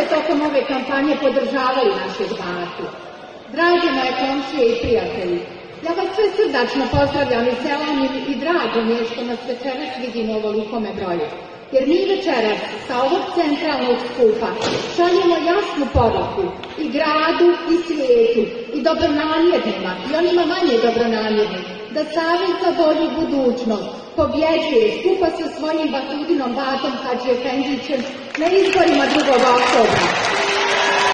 tokom ove kampanje podržavaju naše bake. Drage moje komšije i prijatelji, ja vas sve srdačno pozdravljam i selam i drago mi je što nas večeras vidimo u ovolikome broju. Jer mi večeras sa ovog centralnog skupa šaljemo jasnu poruku i gradu i svijetu i dobronamjernima i onima manje dobronamjernim da Savez za bolju budućnost pobjeđuje skupa sa svojim Batudinom Batom Hadžiefendićem na izborima 2. oktobra.